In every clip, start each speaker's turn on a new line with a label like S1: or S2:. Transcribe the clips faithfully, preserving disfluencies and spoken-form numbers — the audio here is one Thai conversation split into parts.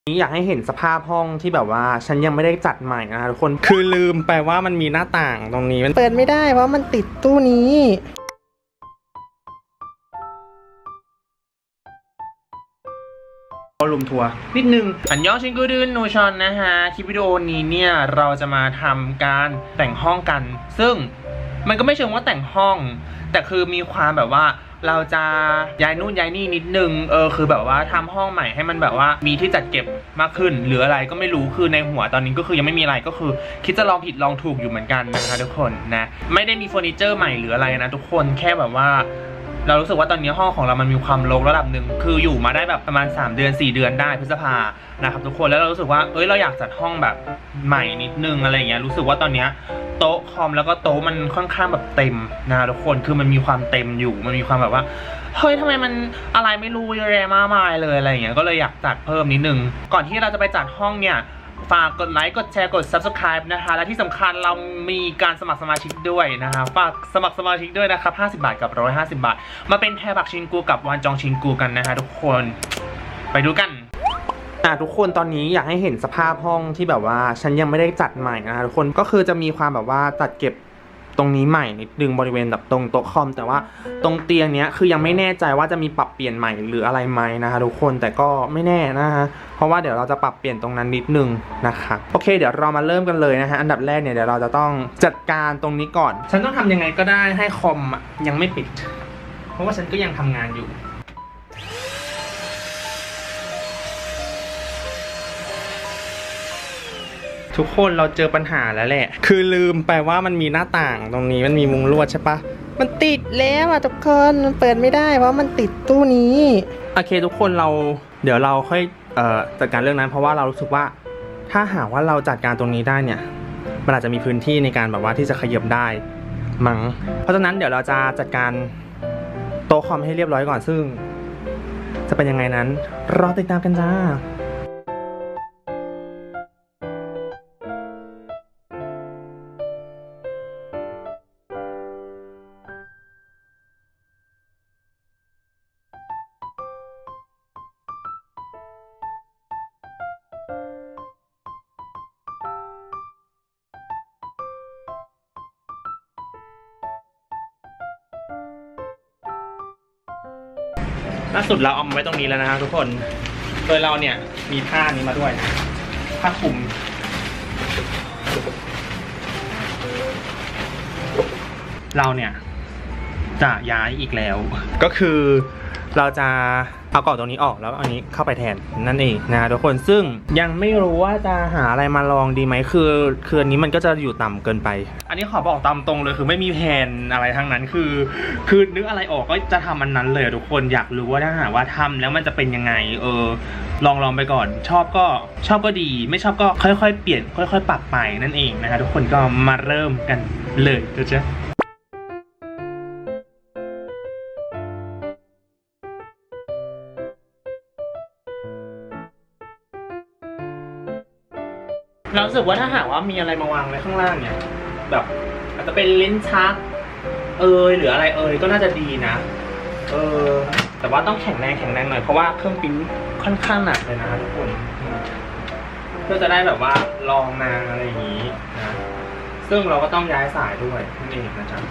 S1: นี้อยากให้เห็นสภาพห้องที่แบบว่าฉันยังไม่ได้จัดใหม่นะทุกคนคือลืมไปว่ามันมีหน้าต่างตรงนี้มันเปิดไม่ได้เพราะมันติดตู้นี้รุมทัวร์นิดนึงอันยองชิงกูดืนนูชอนนะฮะคลิปวิดีโอนี้เนี่ยเราจะมาทำการแต่งห้องกันซึ่งมันก็ไม่เชิงว่าแต่งห้องแต่คือมีความแบบว่าเราจะย้ายนู่นย้ายนี่นิดนึงเออคือแบบว่าทำห้องใหม่ให้มันแบบว่ามีที่จัดเก็บมากขึ้นหรืออะไรก็ไม่รู้คือในหัวตอนนี้ก็คือยังไม่มีอะไรก็คือคิดจะลองผิดลองถูกอยู่เหมือนกันนะคะทุกคนนะไม่ได้มีเฟอร์นิเจอร์ใหม่หรืออะไรนะทุกคนแค่แบบว่าเรารู้สึกว่าตอนนี้ห้องของเรามันมีความรกระดับหนึ่งคืออยู่มาได้แบบประมาณสามเดือนสี่เดือนได้พฤษภานะครับทุกคนแล้วเรารู้สึกว่าเอ้ยเราอยากจัดห้องแบบใหม่นิดนึงอะไรอย่างเงี้ยรู้สึกว่าตอนเนี้ยโต๊ะคอมแล้วก็โต๊ะมันค่อนข้างแบบเต็มนะทุกคนคือมันมีความเต็มอยู่มันมีความแบบว่าเฮ้ยทำไมมันอะไรไม่รู้เยอะแยะมากมายเลยอะไรอย่างเงี้ยก็เลยอยากจัดเพิ่มนิดนึงก่อนที่เราจะไปจัดห้องเนี่ยฝากกดไลค์กดแชร์กด ซับสไครบ์ นะคะและที่สำคัญเรามีการสมัครสมาชิกด้วยนะคะฝากสมัครสมาชิกด้วยนะครับห้าสิบบาทกับหนึ่งร้อยห้าสิบบาทมาเป็นแทบักชินกูกับวานจองชินกูกันนะฮะทุกคนไปดูกันอ่ะทุกคนตอนนี้อยากให้เห็นสภาพห้องที่แบบว่าฉันยังไม่ได้จัดใหม่นะทุกคนก็คือจะมีความแบบว่าจัดเก็บตรงนี้ใหม่นิดนึงบริเวณแบบตรงโต๊ะคอมแต่ว่าตรงเตียงเนี้ยคือยังไม่แน่ใจว่าจะมีปรับเปลี่ยนใหม่หรืออะไรไหมนะคะทุกคนแต่ก็ไม่แน่นะฮะเพราะว่าเดี๋ยวเราจะปรับเปลี่ยนตรงนั้นนิดนึงนะคะโอเคเดี๋ยวเรามาเริ่มกันเลยนะฮะอันดับแรกเนี่ยเดี๋ยวเราจะต้องจัดการตรงนี้ก่อนฉันต้องทำยังไงก็ได้ให้คอมยังไม่ปิดเพราะว่าฉันก็ยังทำงานอยู่ทุกคนเราเจอปัญหาแล้วแหละคือลืมไปว่ามันมีหน้าต่างตรงนี้มันมีมุงลวดใช่ปะมันติดแล้วอ่ะทุกคนมันเปิดไม่ได้เพราะมันติดตู้นี้โอเคทุกคนเราเดี๋ยวเราค่อยเอ่อจัดการเรื่องนั้นเพราะว่าเรารู้สึกว่าถ้าหากว่าเราจัดการตรงนี้ได้เนี่ยมันอาจจะมีพื้นที่ในการแบบว่าที่จะขยับได้มั้งเพราะฉะนั้นเดี๋ยวเราจะจัดการโต๊ะคอมให้เรียบร้อยก่อนซึ่งจะเป็นยังไงนั้นรอติดตามกันจ้าล่าสุดเราเอามาไว้ตรงนี้แล้วนะฮะทุกคนโดยเราเนี่ยมีผ้านี้มาด้วยผ้าคลุมเราเนี่ยจะย้ายอีกแล้วก็คือเราจะเอากล่องตรงนี้ออกแล้วอันนี้เข้าไปแทนนั่นเองนะทุกคนซึ่งยังไม่รู้ว่าจะหาอะไรมาลองดีไหมคือคืออันนี้มันก็จะอยู่ต่ำเกินไปอันนี้ขอบอกตามตรงเลยคือไม่มีแผนอะไรทั้งนั้นคือคือนึกอะไรออกก็จะทำอันนั้นเลยทุกคนอยากรู้ว่าถ้าหากว่าทำแล้วมันจะเป็นยังไงเออลองลองไปก่อนชอบก็ชอบก็ดีไม่ชอบก็ค่อยๆเปลี่ยนค่อยๆปรับไปนั่นเองนะคะทุกคนก็มาเริ่มกันเลยจ้ะจ๊ะเรารู้สึกว่าถ้าหากว่ามีอะไรมาวางไว้ข้างล่างเนี่ยแบบอาจจะเป็นลิ้นชักเอยหรืออะไรเอยก็น่าจะดีนะเออแต่ว่าต้องแข็งแรงแข็งแรงหน่อยเพราะว่าเครื่องปริ้นค่อนข้างหนักเลยนะทุกคนเพื่อจะได้แบบว่าลองนานอะไรอย่างนี้นะซึ่งเราก็ต้องย้ายสายด้วยนั่นเองนะจ๊ะ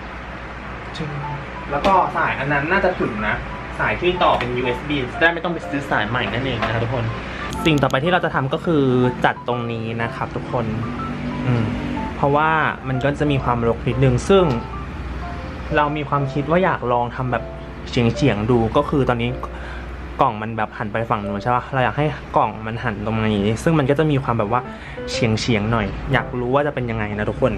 S1: แล้วก็สายอันนั้นน่าจะถึงนะสายที่ต่อเป็น ยู เอส บี ได้ไม่ต้องไปซื้อสายใหม่นั่นเองนะครับทุกคนสิ่งต่อไปที่เราจะทำก็คือจัดตรงนี้นะครับทุกคนอืมเพราะว่ามันก็จะมีความรกนิดนึงซึ่งเรามีความคิดว่าอยากลองทำแบบเฉียงๆดูก็คือตอนนี้กล่องมันแบบหันไปฝั่งนู้นใช่ป่ะเราอยากให้กล่องมันหันตรงนี้ซึ่งมันก็จะมีความแบบว่าเฉียงๆหน่อยอยากรู้ว่าจะเป็นยังไงนะทุกคน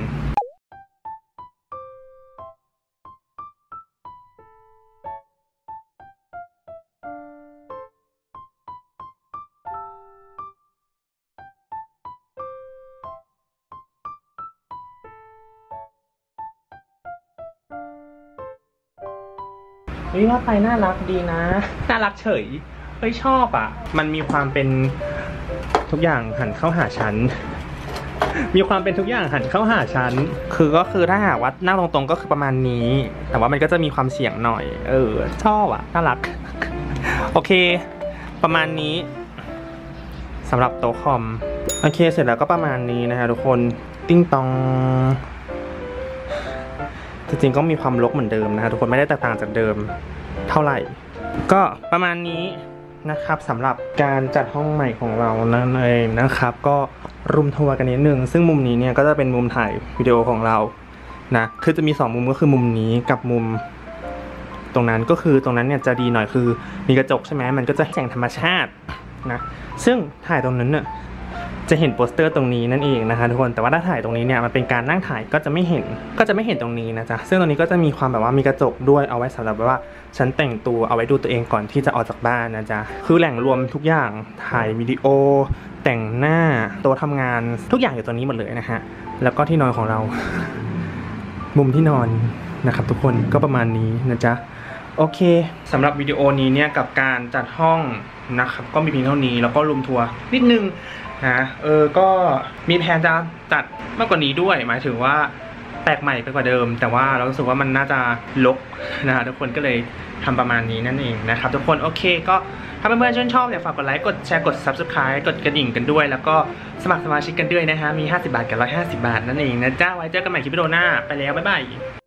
S1: เฮ้ยว่าไปน่ารักดีนะน่ารักเฉยเฮ้ยชอบอ่ะมันมีความเป็นทุกอย่างหันเข้าหาฉันมีความเป็นทุกอย่างหันเข้าหาฉันคือก็คือถ้าหากว่านั่งตรงๆก็คือประมาณนี้แต่ว่ามันก็จะมีความเสี่ยงหน่อยเออชอบอ่ะน่ารักโอเคประมาณนี้สำหรับโต๊ะคอมโอเคเสร็จแล้วก็ประมาณนี้นะฮะทุกคนติ้งตองจริงๆก็มีความรกเหมือนเดิมนะฮะทุกคนไม่ได้แตกต่างจากเดิมเท่าไหร่ก็ประมาณนี้นะครับสำหรับการจัดห้องใหม่ของเรานั่นเองนะครับก็รุมทัวร์กันนิดนึงซึ่งมุมนี้เนี่ยก็จะเป็นมุมถ่ายวิดีโอของเรานะคือจะมีสองมุมก็คือมุมนี้กับมุมตรงนั้นก็คือตรงนั้นเนี่ยจะดีหน่อยคือมีกระจกใช่ไหมมันก็จะแสงธรรมชาตินะซึ่งถ่ายตรงนั้นเนี่ยจะเห็นโปสเตอร์ตรงนี้นั่นเองนะคะทุกคนแต่ว่าถ้าถ่ายตรงนี้เนี่ยมันเป็นการนั่งถ่ายก็จะไม่เห็นก็จะไม่เห็นตรงนี้นะจ๊ะซึ่งตรงนี้ก็จะมีความแบบว่ามีกระจกด้วยเอาไว้สำหรับแบบว่าฉันแต่งตัวเอาไว้ดูตัวเองก่อนที่จะออกจากบ้านนะจ๊ะคือแหล่งรวมทุกอย่างถ่ายวิดีโอแต่งหน้าโต๊ะทำงานทุกอย่างอยู่ตรงนี้หมดเลยนะฮะแล้วก็ที่นอนของเรา มุมที่นอนนะครับทุกคนก็ประมาณนี้นะจ๊ะโอเคสำหรับวิดีโอนี้เนี่ยกับการจัดห้องนะครับก็มีเพียงเท่านี้แล้วก็รูมทัวร์นิดนึงนะเออก็มีแผนจะจัดมากกว่านี้ด้วยหมายถึงว่าแปลกใหม่ไปกว่าเดิมแต่ว่าเรารู้สึกว่ามันน่าจะรกนะทุกคนก็เลยทำประมาณนี้นั่นเองนะครับทุกคนโอเคก็ถ้าเพื่อนๆชื่นชอบเนี่ยฝากกดไลค์กดแชร์กด ซับสไครบ์ กดกระดิ่งกันด้วยแล้วก็สมัครสมาชิกกันด้วยนะฮะมีห้าสิบบาทกับหนึ่งร้อยห้าสิบบาทนั่นเองนะจ้าไว้เจอกันใหม่คลิปวิดีโอหน้าไปแล้วบ๊ายบาย